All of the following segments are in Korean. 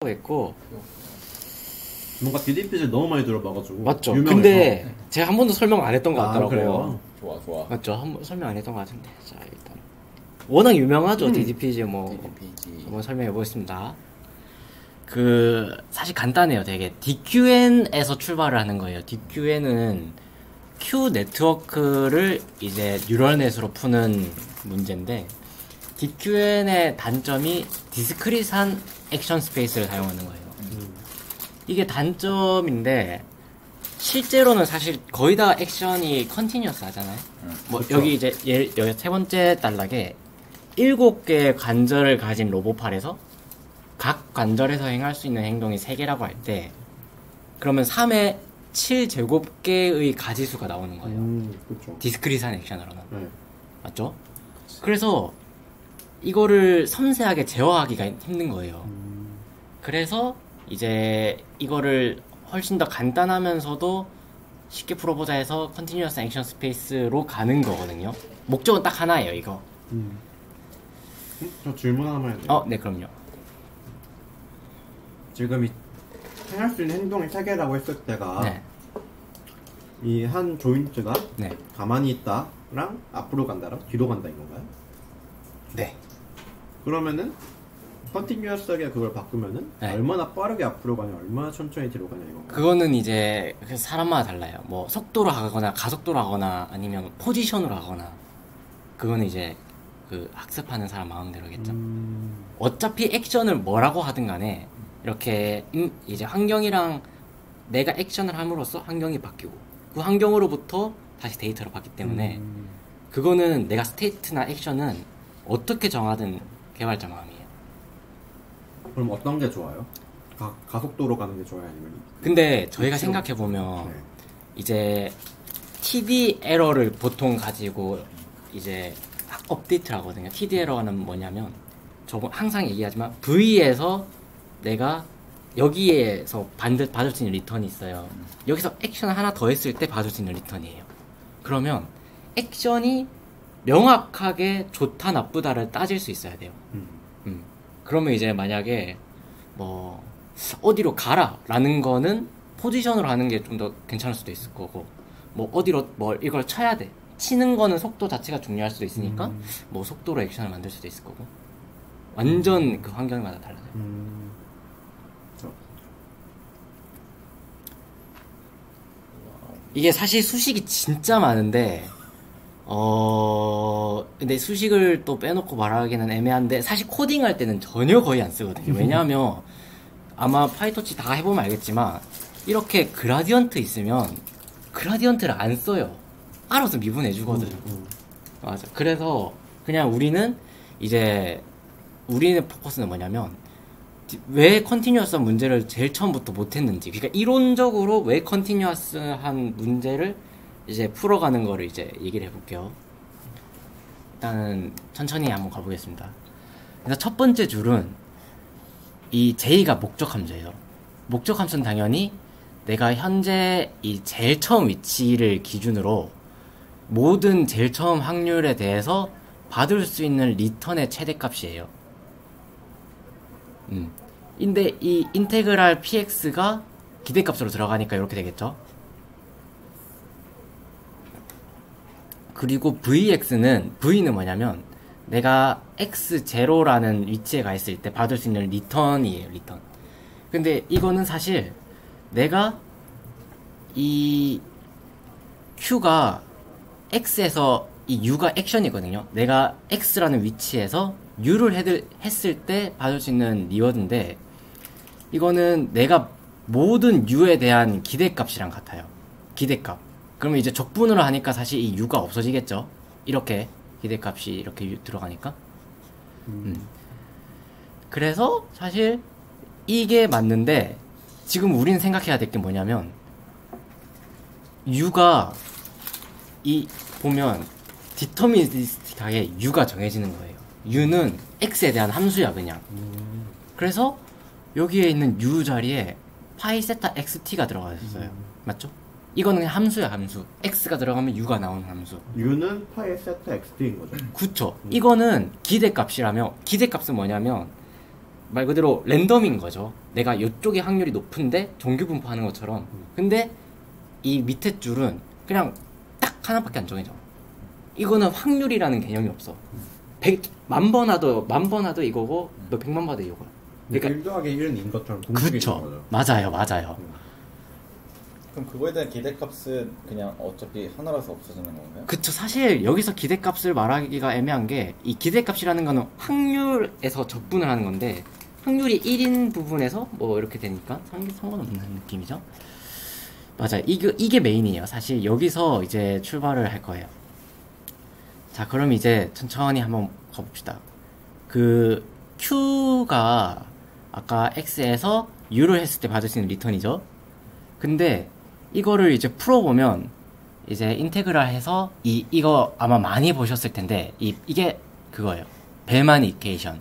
했고 뭔가 DDP를 너무 많이 들어봐가지고 맞죠? 유명해서. 근데 제가 한 번도 설명 안 했던 것 아, 같더라고요. 그래요? 좋아. 맞죠? 한 번 설명 안 했던 것 같은데. 자, 일단 워낙 유명하죠. DDPG 뭐 DDPG. 한번 설명해 보겠습니다. 그 사실 간단해요. 되게 DQN에서 출발을 하는 거예요. DQN은 Q 네트워크를 이제 뉴럴넷으로 푸는 문제인데, DQN의 단점이 디스크릿한 액션 스페이스를 사용하는 거예요. 이게 단점인데, 실제로는 사실 거의 다 액션이 컨티뉴어스 하잖아요. 뭐 그렇죠. 여기 이제 여기 세 번째 단락에 7개의 관절을 가진 로봇팔에서 각 관절에서 행할 수 있는 행동이 3개라고 할 때, 그러면 3의 7제곱개의 가지수가 나오는 거예요. 그렇죠. 디스크릿한 액션으로는. 네. 맞죠? 그래서 이거를 섬세하게 제어하기가 힘든 거예요. 그래서 이제 이거를 훨씬 더 간단하면서도 쉽게 풀어보자 해서 컨티뉴어스 액션 스페이스로 가는 거거든요. 목적은 딱 하나예요, 이거. 저 질문 하나만 해도 돼요? 네, 그럼요. 지금 행할 수 있는 행동이 3개라고 했을 때가 네. 이 한 조인트가 네. 가만히 있다랑 앞으로 간다랑 뒤로 간다 이건가요? 네. 그러면은 컨티뉴어스하게 그걸 바꾸면은 네. 얼마나 빠르게 앞으로 가냐 얼마나 천천히 뒤로 가냐 이건가요? 그거는 이제 사람마다 달라요. 뭐 속도로 하거나 가속도로 하거나 아니면 포지션으로 하거나, 그거는 이제 그 학습하는 사람 마음대로겠죠. 어차피 액션을 뭐라고 하든 간에 이렇게 이제 환경이랑 내가 액션을 함으로써 환경이 바뀌고 그 환경으로부터 다시 데이터를 받기 때문에 그거는 내가 스테이트나 액션은 어떻게 정하든 개발자 마음이에요. 그럼 어떤 게 좋아요? 가속도로 가는 게 좋아요? 아니면 근데 저희가 생각해보면 네. 이제 TD 에러를 보통 가지고 이제 업데이트를 하거든요. TD 에러는 뭐냐면, 저거 항상 얘기하지만 V에서 내가 여기에서 받을 수 있는 리턴이 있어요. 여기서 액션을 하나 더 했을 때 받을 수 있는 리턴이에요. 그러면 액션이 명확하게 좋다 나쁘다를 따질 수 있어야 돼요. 그러면 이제 만약에 뭐 어디로 가라 라는 거는 포지션으로 하는 게 좀 더 괜찮을 수도 있을 거고, 뭐 어디로 뭘 이걸 쳐야 돼, 치는 거는 속도 자체가 중요할 수도 있으니까 뭐 속도로 액션을 만들 수도 있을 거고, 완전 그 환경마다 달라요. 이게 사실 수식이 진짜 많은데, 근데 수식을 또 빼놓고 말하기는 애매한데, 사실 코딩할 때는 전혀 거의 안 쓰거든요. 왜냐하면 아마 파이터치 다 해보면 알겠지만, 이렇게 그라디언트 있으면 그라디언트를 안 써요. 알아서 미분해주거든. 맞아. 그래서 그냥 우리는 우리의 포커스는 뭐냐면, 왜 컨티뉴어스한 문제를 제일 처음부터 못했는지, 그러니까 이론적으로 왜 컨티뉴어스한 문제를 이제 풀어가는 거를 이제 얘기를 해볼게요. 일단은 천천히 한번 가보겠습니다. 그래서 첫 번째 줄은 이 J가 목적 함수예요. 목적 함수는 당연히 내가 현재 이 제일 처음 위치를 기준으로 모든 제일 처음 확률에 대해서 받을 수 있는 리턴의 최대값이에요. 근데 이 인테그랄 px가 기대값으로 들어가니까 이렇게 되겠죠. 그리고 vx는, v는 뭐냐면 내가 x0라는 위치에 가 있을 때 받을 수 있는 리턴이에요. 리턴. 근데 이거는 사실 내가 이 q가 x에서 이 u가 액션이거든요. 내가 x라는 위치에서 u를 했을 때 받을 수 있는 리워드인데, 이거는 내가 모든 u에 대한 기대값이랑 같아요. 기대값. 그러면 이제 적분으로 하니까 사실 이 u가 없어지겠죠. 이렇게 기대값이 이렇게 들어가니까. 그래서 사실 이게 맞는데, 지금 우리는 생각해야 될 게 뭐냐면, u가 보면 디터미니스틱하게 u가 정해지는 거예요. u는 x에 대한 함수야 그냥. 그래서 여기에 있는 u 자리에 파이 세타 xt가 들어가 있어요. 맞죠? 이거는 그냥 함수야, 함수. x가 들어가면 u가 나오는 함수. u는 파이 세타 xt인 거죠. 그쵸. 이거는 기대값이라며, 기대값은 뭐냐면 말 그대로 랜덤인 거죠. 내가 이쪽에 확률이 높은데 정규 분포하는 것처럼. 근데 이 밑에 줄은 그냥 딱 하나밖에 안 정해져. 이거는 확률이라는 개념이 없어. 10만 번 하도 이거고 너 100만 봐도 이거야. 그러니까 1 더하기 1은 인 것처럼 공식인 거죠. 그렇죠. 맞아요. 그럼 그거에 대한 기대값은 그냥 어차피 하나라서 없어지는 건가요? 그쵸. 사실 여기서 기대값을 말하기가 애매한 게 이 기대값이라는 거는 확률에서 적분을 하는 건데 확률이 1인 부분에서 뭐 이렇게 되니까 상관없는 느낌이죠. 맞아요. 이게 메인이에요. 사실 여기서 이제 출발을 할 거예요. 자, 그럼 이제 천천히 한번 가봅시다. 그 Q가 아까 X에서 U를 했을 때 받을 수 있는 리턴이죠. 근데 이거를 이제 풀어보면 이제 인테그랄 해서 이거 아마 많이 보셨을 텐데 이게 그거예요. 벨만 이케이션.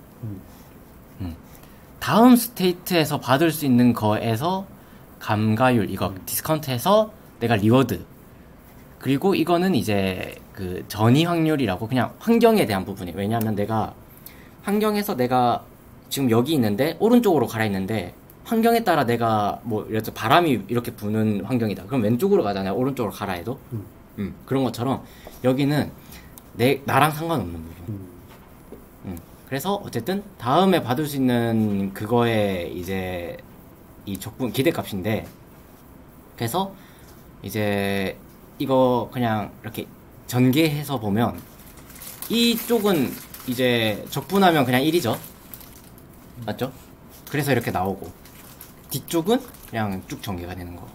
다음 스테이트에서 받을 수 있는 거에서 감가율 이거 디스카운트해서 내가 리워드. 그리고 이거는 이제 그 전이 확률이라고 그냥 환경에 대한 부분이에요. 왜냐하면 내가 환경에서 내가 지금 여기 있는데 오른쪽으로 가라 있는데 환경에 따라 내가 뭐 이렇게 바람이 이렇게 부는 환경이다. 그럼 왼쪽으로 가잖아요. 오른쪽으로 가라 해도. 그런 것처럼 여기는 나랑 상관없는 부분. 그래서 어쨌든 다음에 받을 수 있는 그거에 이제 이 적분 기대값인데 그래서 이제 이거 그냥 이렇게 전개해서 보면 이쪽은 이제 적분하면 그냥 1이죠. 맞죠? 그래서 이렇게 나오고 뒤쪽은 그냥 쭉 전개가 되는 거.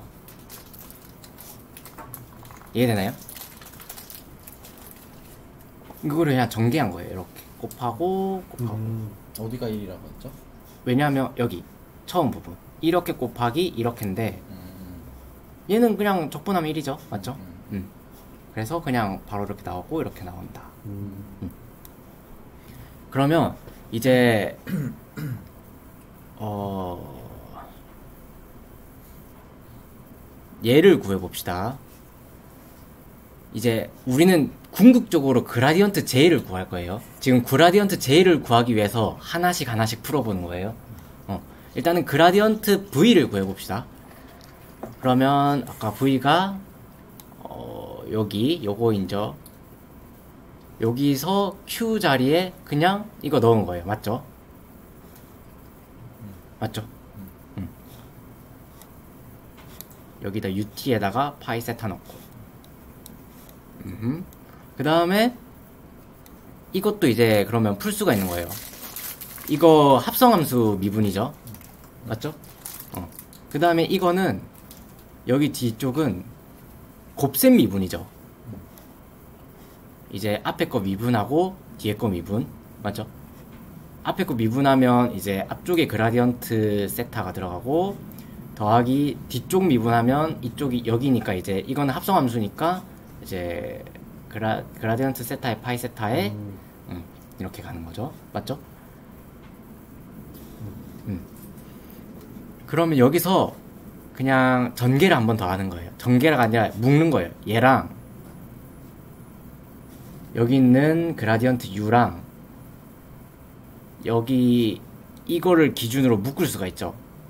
이해되나요? 이거를 그냥 전개한 거예요. 이렇게 곱하고 어디가 1이라고 했죠? 왜냐하면 여기 처음 부분 이렇게 곱하기 이렇게인데 얘는 그냥 적분하면 1이죠. 맞죠? 그래서 그냥 바로 이렇게 나오고 이렇게 나온다. 그러면 이제 얘를 구해봅시다. 이제 우리는 궁극적으로 그라디언트 J를 구할 거예요. 지금 그라디언트 J를 구하기 위해서 하나씩 풀어보는 거예요. 일단은 그라디언트 V를 구해봅시다. 그러면 아까 V가 여기 요거인죠. 여기서 Q 자리에 그냥 이거 넣은 거예요. 맞죠? 맞죠? 여기다 UT에다가 파이 세타 넣고 그 다음에 이것도 이제 그러면 풀 수가 있는 거예요. 이거 합성함수 미분이죠. 맞죠? 그 다음에 이거는 여기 뒤쪽은 곱셈 미분이죠. 이제 앞에 거 미분하고 뒤에 거 미분. 맞죠? 앞에 거 미분하면 이제 앞쪽에 그라디언트 세타가 들어가고 더하기 뒤쪽 미분하면 이쪽이 여기니까 이제 이거는 합성함수니까 이제 그라디언트 세타에 파이 세타에 이렇게 가는 거죠. 맞죠? 그러면 여기서 그냥 전개를 한 번 더 하는 거예요. 전개가 아니라 묶는 거예요. 얘랑 여기 있는 그라디언트 U랑 여기 이거를 기준으로 묶을 수가 있죠.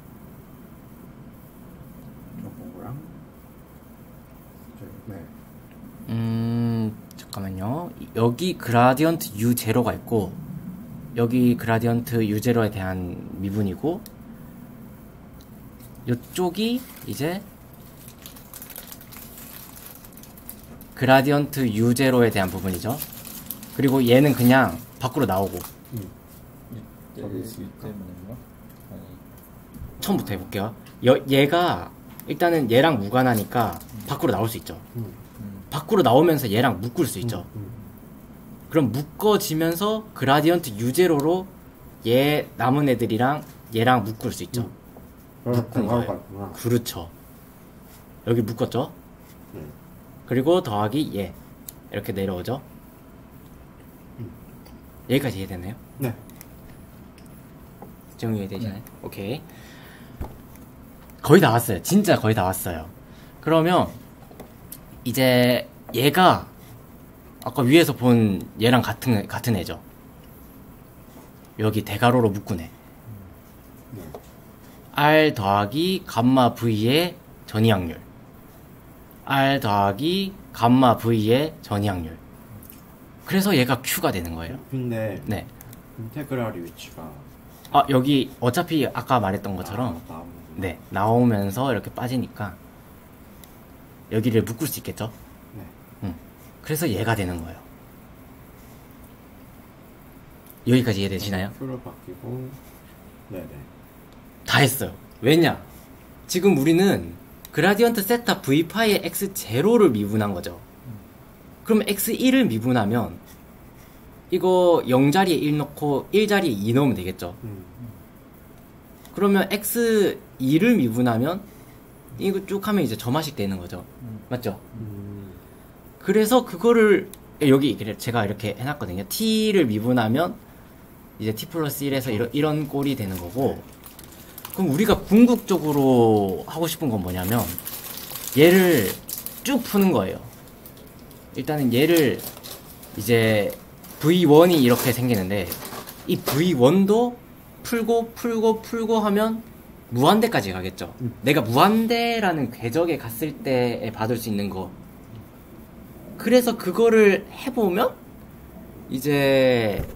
잠깐만요. 여기 그라디언트 U0가 있고 여기 그라디언트 U0에 대한 미분이고 이쪽이 이제 그라디언트 U0에 대한 부분이죠. 그리고 얘는 그냥 밖으로 나오고 처음부터 해볼게요. 얘가 일단은 얘랑 무관하니까 밖으로 나올 수 있죠. 밖으로 나오면서 얘랑 묶을 수 있죠. 그럼 묶어지면서 그라디언트 U0로 얘 남은 애들이랑 얘랑 묶을 수 있죠. 묶은 거예요. 그렇죠. 여기 묶었죠. 그리고 더하기 얘 이렇게 내려오죠. 여기까지 이해되나요? 네. 정리 이해되시나요? 오케이. 거의 다 왔어요. 진짜 거의 다 왔어요. 그러면 이제 얘가 아까 위에서 본 얘랑 같은 애죠. 여기 대괄호로 묶은 애. R 더하기 감마 V의 전이항률. R 더하기 감마 V의 전이항률. 그래서 얘가 Q가 되는 거예요. 근데 네. 인테그랄의 위치가 여기 어차피 아까 말했던 것처럼 네, 나오면서 이렇게 빠지니까 여기를 묶을 수 있겠죠? 네. 그래서 얘가 되는 거예요. 여기까지 이해되시나요? Q를 바뀌고 네네. 다 했어요. 왜냐? 지금 우리는 그라디언트 세타 V파이의 X0를 미분한 거죠. 그럼 X1을 미분하면 이거 0자리에 1 넣고 1자리에 2 넣으면 되겠죠. 그러면 X2를 미분하면 이거 쭉 하면 이제 점화식 되는 거죠. 맞죠? 그래서 그거를 여기 제가 이렇게 해놨거든요. T를 미분하면 이제 T 플러스 1에서 이런 꼴이 되는 거고, 그럼 우리가 궁극적으로 하고 싶은 건 뭐냐면 얘를 쭉 푸는 거예요. 일단은 얘를 이제 V1이 이렇게 생기는데 이 V1도 풀고 하면 무한대까지 가겠죠. 내가 무한대라는 궤적에 갔을 때에 받을 수 있는 거. 그래서 그거를 해보면 이제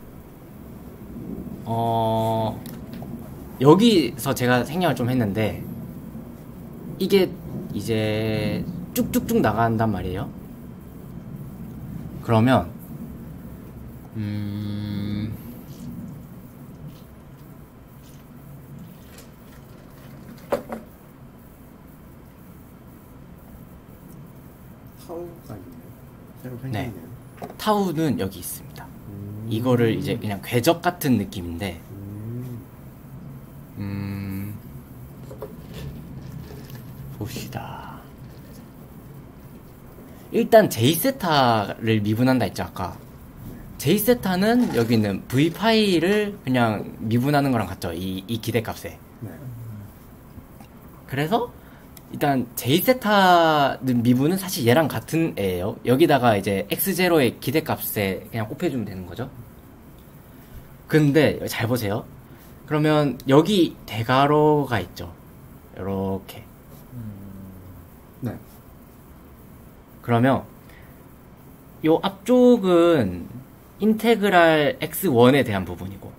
여기서 제가 생각을 좀 했는데 이게 이제 쭉쭉쭉 나간단 말이에요. 그러면 타우가 있네요. 새로 네. 생겼네요. 타우는 여기 있습니다. 이거를 이제 그냥 궤적 같은 느낌인데 봅시다. 일단 J세타를 미분한다 했죠 아까. J세타는 여기 있는 V파이를 그냥 미분하는 거랑 같죠. 이 기대값에. 네. 그래서 일단 J세타 미분은 사실 얘랑 같은 애예요. 여기다가 이제 X0의 기대값에 그냥 곱해주면 되는 거죠. 근데 잘 보세요. 그러면 여기 대괄호가 있죠. 요렇게. 네. 그러면 요 앞쪽은 인테그랄 x1에 대한 부분이고,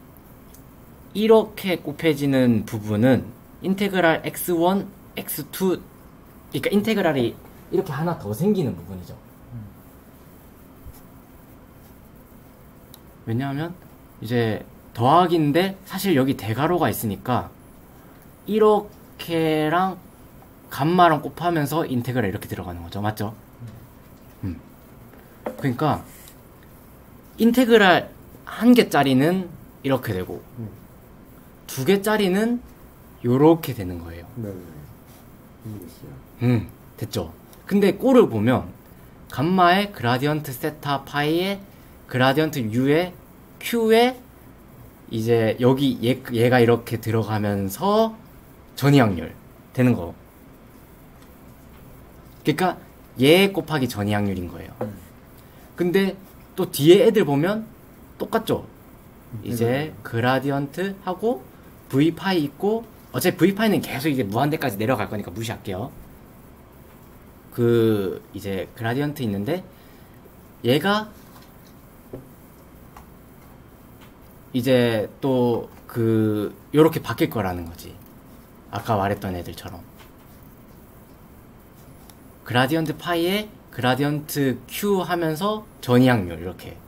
이렇게 곱해지는 부분은 인테그랄 x1, x2, 그러니까 인테그랄이 이렇게 하나 더 생기는 부분이죠. 왜냐하면 이제 더하기인데 사실 여기 대괄호가 있으니까 이렇게랑 감마랑 곱하면서 인테그랄 이렇게 들어가는 거죠. 맞죠? 그러니까 인테그랄 한 개짜리는 이렇게 되고 두 개짜리는 요렇게 되는 거예요. 네네. 이해됐어요. 됐죠? 근데 꼴을 보면 감마의 그라디언트 세타 파이의 그라디언트 U의 Q의 이제 여기 얘가 이렇게 들어가면서 전이항률 되는 거. 그러니까 얘 곱하기 전이항률인 거예요. 근데 또 뒤에 애들 보면 똑같죠? 이제 그라디언트 하고 V파이 있고, 어차피 V파이는 계속 이제 무한대까지 내려갈 거니까 무시할게요. 이제 그라디언트 있는데 얘가 이제 또 요렇게 바뀔 거라는 거지. 아까 말했던 애들처럼. 그라디언트 파이에 그라디언트 Q 하면서 전이항률 이렇게.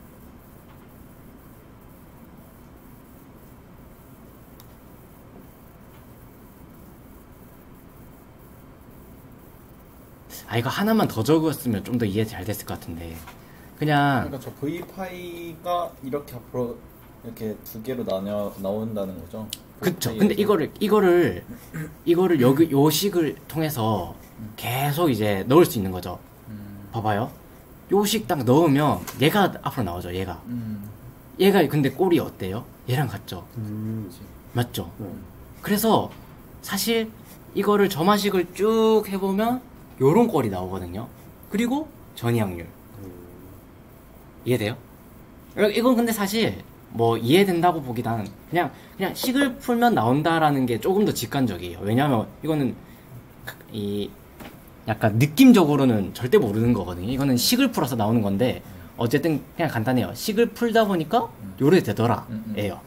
이거 하나만 더 적었으면 좀 더 이해 잘 됐을 것 같은데. 그러니까 저 V파이가 이렇게 앞으로 이렇게 두 개로 나온다는 거죠? 그쵸. 근데 이거를 여기 요 식을 통해서 계속 이제 넣을 수 있는 거죠. 봐봐요. 요 식 딱 넣으면 얘가 앞으로 나오죠. 얘가 근데 꼴이 어때요? 얘랑 같죠. 맞죠. 그래서 사실 이거를 점화식을 쭉 해보면 요런 꼴이 나오거든요. 그리고 전이항률. 이해돼요? 이건 근데 사실 뭐 이해된다고 보기보다는 그냥 식을 풀면 나온다라는 게 조금 더 직관적이에요. 왜냐하면 이거는 이 약간 느낌적으로는 절대 모르는 거거든요. 이거는 식을 풀어서 나오는 건데 어쨌든 그냥 간단해요. 식을 풀다 보니까 요래 되더라예요.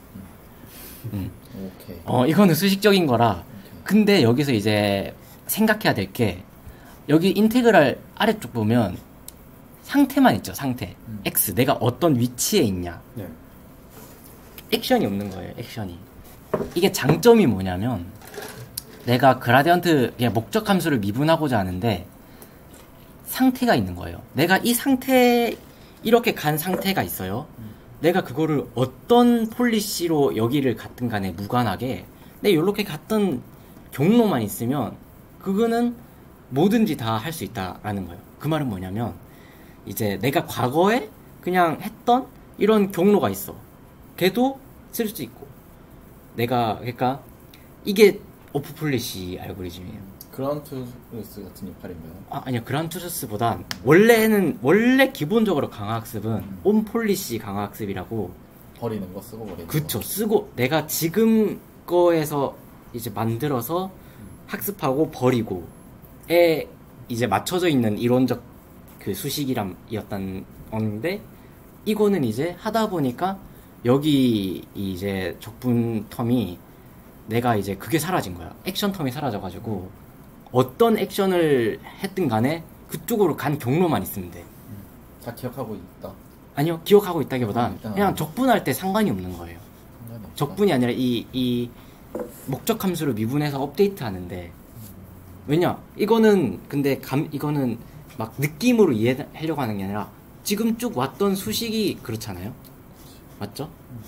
오케이. 이거는 수식적인 거라. 오케이. 근데 여기서 이제 생각해야 될 게 여기 인테그랄 아래쪽 보면 상태만 있죠. 상태. X. 내가 어떤 위치에 있냐. 네. 액션이 없는 거예요. 액션이. 이게 장점이 뭐냐면 내가 그라디언트 목적 함수를 미분하고자 하는데 상태가 있는 거예요. 내가 이 상태 이렇게 간 상태가 있어요. 내가 그거를 어떤 폴리시로 여기를 갔든 간에 무관하게 내가 이렇게 갔던 경로만 있으면 그거는 뭐든지 다 할 수 있다라는 거예요. 그 말은 뭐냐면 이제 내가 과거에 그냥 했던 이런 경로가 있어. 걔도 쓸 수 있고 내가 그러니까 이게 오프 폴리시 알고리즘이에요. 그라운트루스 같은 역할인가요? 아니요. 그란투르스보단 원래 기본적으로 강화학습은 온 폴리시 강화학습이라고 버리는 거 쓰고 버리는 그쵸. 거. 쓰고 내가 지금 거에서 이제 만들어서 학습하고 버리고에 이제 맞춰져 있는 이론적 그 수식이었던 건데 이거는 이제 하다 보니까 여기 이제 적분 텀이 내가 이제 그게 사라진 거야. 액션 텀이 사라져가지고 어떤 액션을 했든 간에 그쪽으로 간 경로만 있으면 돼. 다 기억하고 있다. 아니요. 기억하고 있다기보단 일단 그냥 적분할 때 상관이 없는 거예요. 상관이 없다. 적분이 아니라 이 목적 함수를 미분해서 업데이트 하는데 왜냐 이거는 근데 이거는 막 느낌으로 이해하려고 하는 게 아니라 지금 쭉 왔던 수식이 그렇잖아요. 맞죠?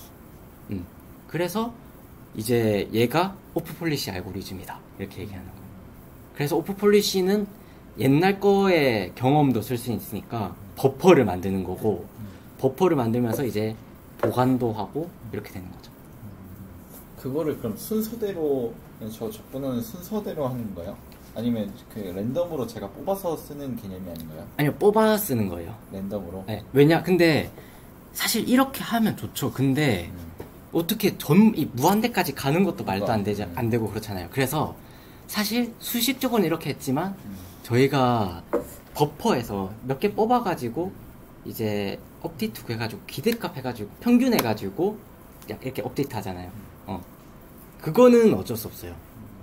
그래서 이제 얘가 오프 폴리시 알고리즘이다 이렇게 얘기하는 거예요. 그래서 오프 폴리시는 옛날 거의 경험도 쓸 수 있으니까 버퍼를 만드는 거고 버퍼를 만들면서 이제 보관도 하고 이렇게 되는 거죠. 그거를 그럼 순서대로 저 적분하는 순서대로 하는 건가요? 아니면 그 랜덤으로 제가 뽑아서 쓰는 개념이 아닌가요? 아니요. 뽑아 쓰는 거예요. 랜덤으로? 네. 왜냐 근데 사실 이렇게 하면 좋죠. 근데 어떻게 이 무한대까지 가는 것도 말도 안 되고 그렇잖아요. 그래서 사실 수식적으로는 이렇게 했지만 저희가 버퍼에서 몇 개 뽑아가지고 이제 업데이트 해가지고 기대값 해가지고 평균 해가지고 이렇게 업데이트 하잖아요. 그거는 어쩔 수 없어요.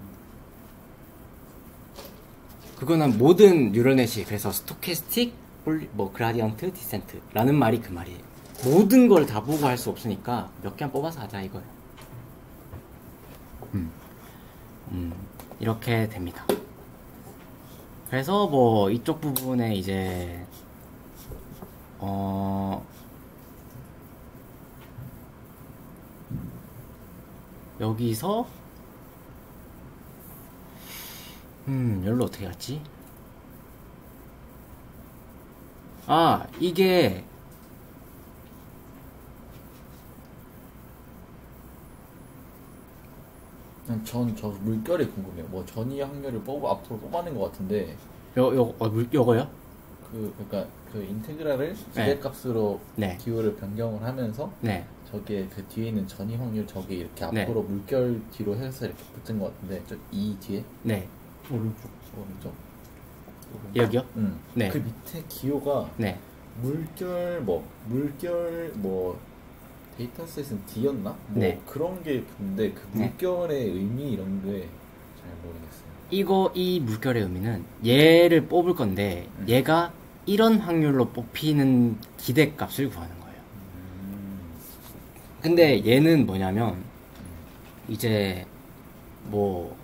그거는 모든 뉴럴넷이 그래서 스토캐스틱 뭐 그라디언트 디센트라는 말이 그 말이에요. 모든 걸 다 보고 할 수 없으니까 몇 개만 뽑아서 하자 이거예요. 이렇게 됩니다. 그래서 뭐 이쪽 부분에 이제 여기서 여기로 어떻게 갔지? 이게 저 물결이 궁금해요. 뭐 전이 확률을 앞으로 뽑아낸 것 같은데 요거요? 그러니까 그 인테그랄을 기대값으로 네. 기호를 변경을 하면서 네. 저게 그 뒤에 있는 전이 확률 저게 이렇게 네. 앞으로 물결 뒤로 해서 이렇게 붙은 것 같은데 이 뒤에 네. 오른쪽. 여기요? 네. 그 밑에 기호가 네. 물결 뭐 데이터셋은 D였나? 뭐 네. 그런 게 근데 그 네. 물결의 의미 이런 게 잘 모르겠어요. 이 물결의 의미는 얘를 뽑을 건데 얘가 이런 확률로 뽑히는 기대값을 구하는 거예요. 근데 얘는 뭐냐면 이제 뭐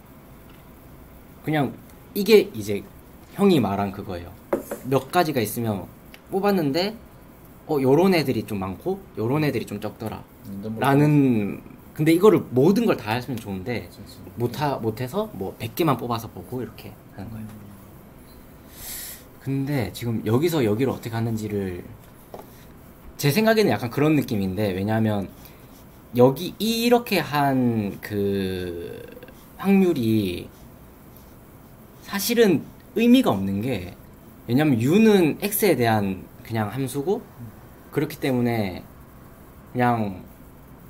그냥 이게 이제 형이 말한 그거예요. 몇 가지가 있으면 뽑았는데 요런 애들이 좀 많고 요런 애들이 좀 적더라 라는. 근데 이거를 모든 걸 다 했으면 좋은데 못해서 뭐 100개만 뽑아서 보고 이렇게 하는 거예요. 근데 지금 여기서 여기로 어떻게 하는지를 제 생각에는 약간 그런 느낌인데, 왜냐하면 여기 이렇게 한 그 확률이 사실은 의미가 없는 게, 왜냐면 U는 X에 대한 그냥 함수고, 그렇기 때문에 그냥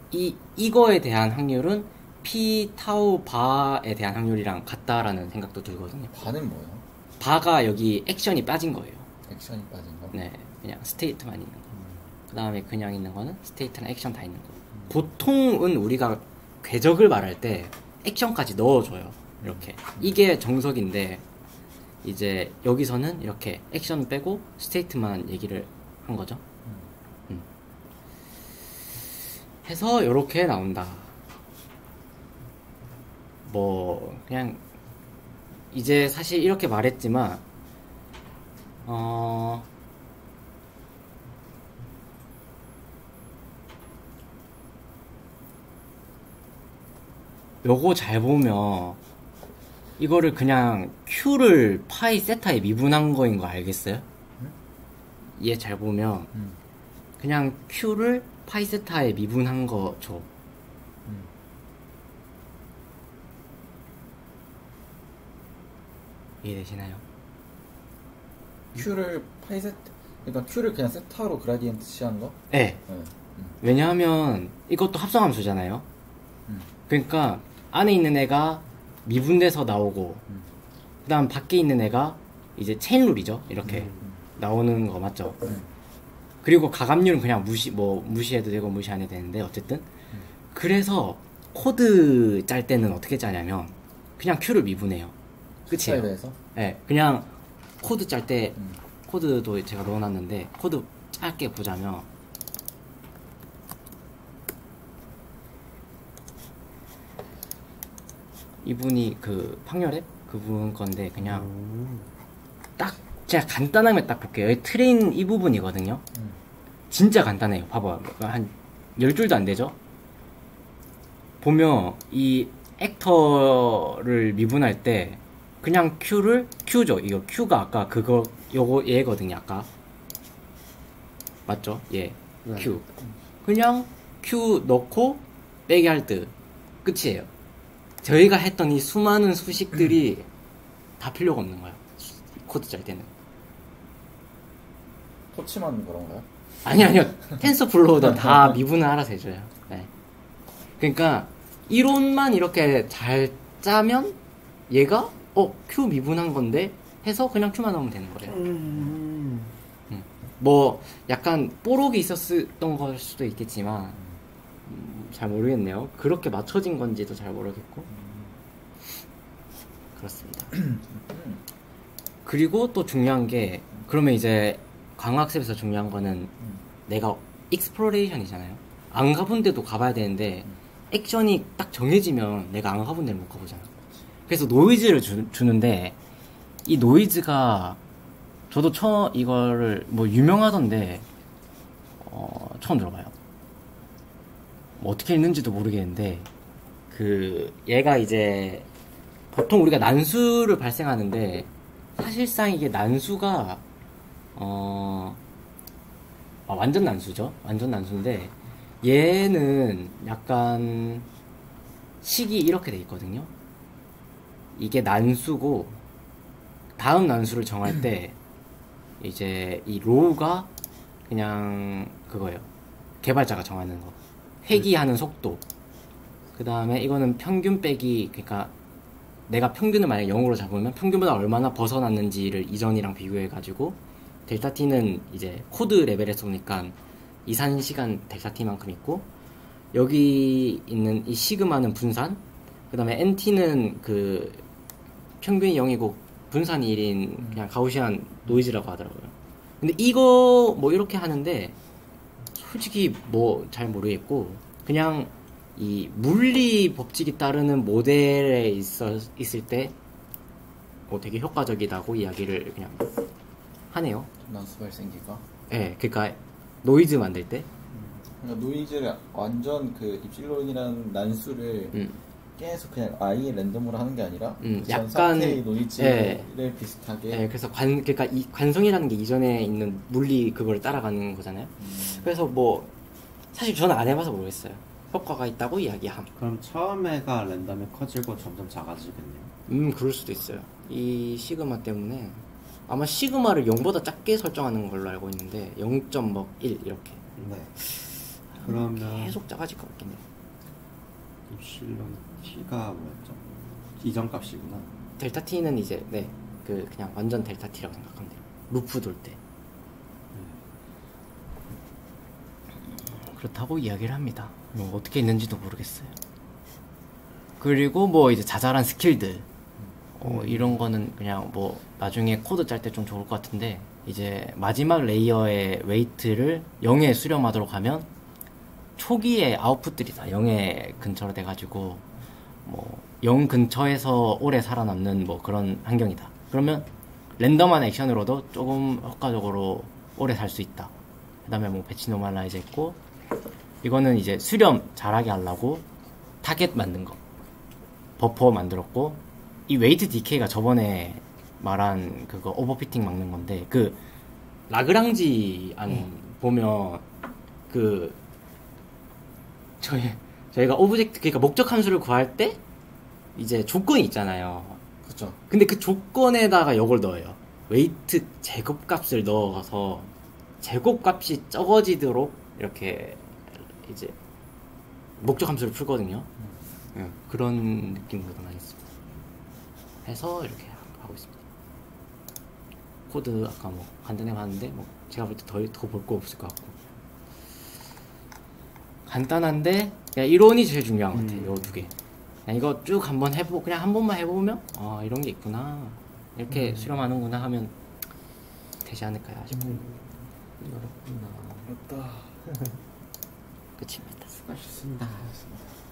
이거에 대한 확률은 P 타우 바에 대한 확률이랑 같다라는 생각도 들거든요. 바는 뭐예요? 바가 여기 액션이 빠진 거예요. 액션이 빠진 거? 네, 그냥 스테이트만 있는 거. 그 다음에 그냥 있는 거는 스테이트랑 액션 다 있는 거. 보통은 우리가 궤적을 말할 때 액션까지 넣어줘요. 이렇게. 이게 정석인데, 이제 여기서는 이렇게 액션 빼고 스테이트만 얘기를 한 거죠. 해서 이렇게 나온다. 뭐 그냥 이제 사실 이렇게 말했지만 요거 잘 보면 이거를 그냥 Q를 파이 세타에 미분한 거인 거 알겠어요? 얘 잘 보면 그냥 Q를 파이 세타에 미분한 거죠. 이해되시나요? Q를 파이 세타, 그러니까 Q를 그냥 세타로 그라디언트 취한 거? 네. 왜냐하면 이것도 합성함수잖아요. 그러니까 안에 있는 애가 미분돼서 나오고 그 다음 밖에 있는 애가 이제 체인룰이죠. 이렇게 나오는 거 맞죠? 그리고 가감률은 그냥 무시해도 되고 무시 안 해도 되는데 어쨌든 그래서 코드 짤 때는 어떻게 짜냐면 그냥 Q를 미분해요. 끝이에요. 스타일에서? 네, 그냥 코드 짤 때 코드도 제가 넣어놨는데 코드 짧게 보자면 이분이 그 판결앱 그분 건데 그냥 딱 제가 간단하게 딱 볼게요. 여기 트레인 이 부분이거든요. 진짜 간단해요. 봐봐. 한 10줄도 안 되죠? 보면 이 액터를 미분할 때 그냥 Q죠. 이거 Q가 아까 요거 얘거든요. 아까 맞죠? 예. 네. Q. 그냥 Q 넣고 빼기 할 듯. 끝이에요. 저희가 했던 이 수많은 수식들이 다 필요가 없는 거야. 코드 짤 때는. 터치만 그런가요? 아니요. 텐서플로우도 다 미분을 알아서 해줘요. 네. 그러니까 이론만 이렇게 잘 짜면 얘가 Q 미분한 건데 해서 그냥 Q만 넣으면 되는 거예요. 뭐 약간 뽀록이 있었던 걸 수도 있겠지만 잘 모르겠네요. 그렇게 맞춰진 건지도 잘 모르겠고 그렇습니다. 그리고 또 중요한 게 그러면 이제 광학습에서 중요한 거는 내가 익스플로레이션이잖아요. 안 가본 데도 가봐야 되는데 액션이 딱 정해지면 내가 안 가본 데를 못 가보잖아. 그래서 노이즈를 주는데 이 노이즈가 저도 이거를 뭐 유명하던데 처음 들어봐요. 뭐 어떻게 읽는지도 모르겠는데 그 얘가 이제 보통 우리가 난수를 발생하는데 사실상 이게 난수가 완전 난수죠. 완전 난수인데 얘는 약간 식이 이렇게 돼 있거든요. 이게 난수고 다음 난수를 정할 때 이제 이 로우가 그냥 그거예요. 개발자가 정하는 거. 회귀하는 속도. 그 다음에 이거는 평균 빼기, 그러니까 내가 평균을 만약에 0으로 잡으면 평균보다 얼마나 벗어났는지를 이전이랑 비교해가지고 델타 T는 이제 코드 레벨에서 보니까 이산 시간 델타 T만큼 있고 여기 있는 이 시그마는 분산, 그 다음에 NT는 그 평균이 0이고 분산이 1인 그냥 가우시안 노이즈라고 하더라고요. 근데 이거 뭐 이렇게 하는데 솔직히 뭐 잘 모르겠고 그냥 이 물리 법칙이 따르는 모델에 있을 때 되게 효과적이다고 이야기를 그냥 하네요. 난수 발생기가? 네, 그러니까 노이즈 만들 때. 그러니까 노이즈를 완전 그 입실론이라는 난수를 계속 그냥 아예 랜덤으로 하는 게 아니라 약간 상태의 노이즈를 네. 비슷하게. 네, 그래서 그러니까 이 관성이라는 게 이전에 있는 물리 그걸 따라가는 거잖아요. 그래서 뭐 사실 저는 안 해봐서 모르겠어요. 효과가 있다고 이야기함. 그럼 처음에가 랜덤이 커지고 점점 작아지겠네요. 그럴 수도 있어요. 이 시그마 때문에 아마 시그마를 0보다 작게 설정하는 걸로 알고 있는데 0.1 이렇게. 네. 그러면 계속 작아질 것 같긴 해요. 입실론 T가 뭐였죠? 이전 값이구나. 델타 T는 이제 그 그냥 완전 델타 T라고 생각하면 돼요. 루프 돌 때. 그렇다고 이야기를 합니다. 뭐 어떻게 있는지도 모르겠어요. 그리고 뭐 이제 자잘한 스킬들 이런 거는 그냥 뭐 나중에 코드 짤 때 좀 좋을 것 같은데, 이제 마지막 레이어의 웨이트를 0에 수렴하도록 하면 초기에 아웃풋들이 다 0에 근처로 돼가지고 뭐 0 근처에서 오래 살아남는 뭐 그런 환경이다. 그러면 랜덤한 액션으로도 조금 효과적으로 오래 살 수 있다. 그 다음에 뭐 배치 노멀라이즈 했고, 이거는 이제 수렴 잘하게 하려고 타겟 만든 거, 버퍼 만들었고, 이 웨이트 디케이가 저번에 말한 그거 오버피팅 막는 건데, 그 라그랑지 안 보면 그 저희가 오브젝트, 그러니까 목적 함수를 구할 때 이제 조건이 있잖아요. 그쵸. 근데 그 조건에다가 이걸 넣어요. 웨이트 제곱값을 넣어서 제곱값이 적어지도록 이렇게 이제 목적 함수를 풀거든요. 그런 느낌으로 나겠습니다. 해서 이렇게 하고 있습니다. 코드 아까 뭐 간단히 봤는데 뭐 제가 볼 때 더 볼 거 없을 것 같고, 간단한데 그냥 이론이 제일 중요한 것 같아요. 요 두 개. 그냥 이거 쭉 한번 그냥 한 번만 해보면 이런 게 있구나, 이렇게 수렴하는구나 하면 되지 않을까요 싶어요. 어렵구나. 어렵다. 끝입니다. 수고하셨습니다.